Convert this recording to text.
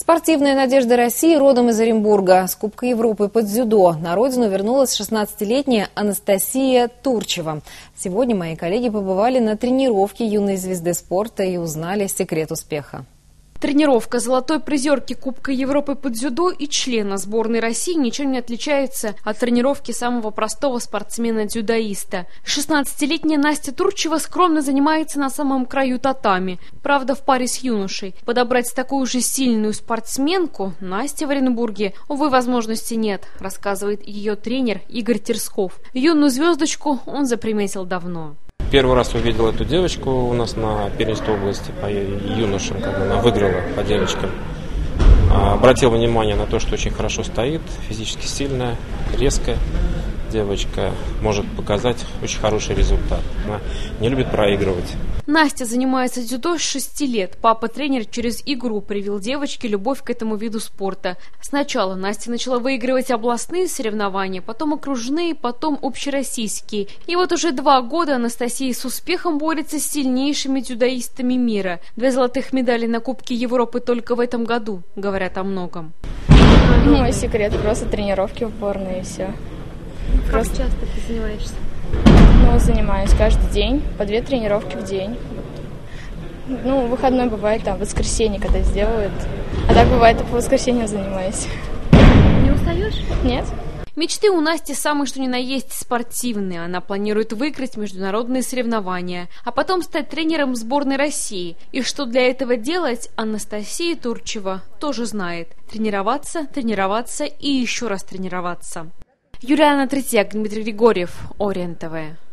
Спортивная надежда России родом из Оренбурга. С Кубка Европы по дзюдо на родину вернулась 16-летняя Анастасия Турчева. Сегодня мои коллеги побывали на тренировке юной звезды спорта и узнали секрет успеха. Тренировка золотой призерки Кубка Европы по дзюдо и члена сборной России ничем не отличается от тренировки самого простого спортсмена-дзюдоиста. 16-летняя Настя Турчева скромно занимается на самом краю татами, правда в паре с юношей. Подобрать такую же сильную спортсменку Насте в Оренбурге, увы, возможности нет, рассказывает ее тренер Игорь Терсков. Юную звездочку он заприметил давно. Первый раз увидел эту девочку у нас на Пермской области по юношам, когда она выиграла по девочкам. Обратил внимание на то, что очень хорошо стоит, физически сильная, резкая девочка, может показать очень хороший результат. Она не любит проигрывать. Настя занимается дзюдо с 6 лет. Папа-тренер через игру привил девочке любовь к этому виду спорта. Сначала Настя начала выигрывать областные соревнования, потом окружные, потом общероссийские. И вот уже 2 года Анастасия с успехом борется с сильнейшими дзюдоистами мира. 2 золотых медали на Кубке Европы только в этом году, говорят о многом. Мой секрет просто тренировки упорные и все. Как часто ты занимаешься? Занимаюсь каждый день, по 2 тренировки в день. Выходной бывает, там, в воскресенье, когда сделают. А так бывает, и по воскресеньям занимаюсь. Не устаешь? Нет. Мечты у Насти самые что ни на есть спортивные. Она планирует выиграть международные соревнования, а потом стать тренером сборной России. И что для этого делать, Анастасия Турчева тоже знает. Тренироваться, тренироваться и еще раз тренироваться. Юлиана Третьяк, Дмитрий Григорьев, Орен ТВ.